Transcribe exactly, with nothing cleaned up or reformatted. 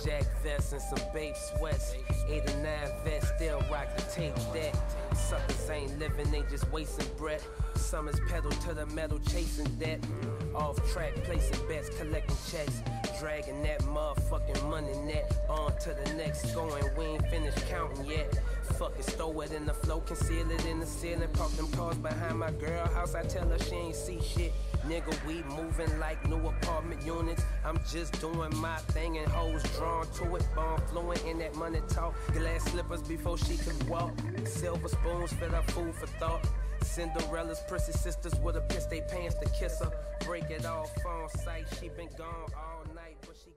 Jack vests and some babe sweats. Eight or nine vests, still rock the tape that. Suckers ain't living, they just wasting breath. Summers pedal to the metal, chasing debt. Off track, placing bets, collecting checks. Dragging that motherfucking money net. On to the next, going, we ain't finished counting yet. Fuck it, stow it in the flow, conceal it in the ceiling. Park them cars behind my girl house, I tell her she ain't see shit. Nigga, we moving like new apartment units. I'm just doing my thing and hoes drawn to it. Bomb fluent in that money talk. Glass slippers before she could walk. Silver spoons fit her food for thought. Cinderella's prissy sisters would've pissed they pants to kiss her. Break it off on sight, she been gone all night, but she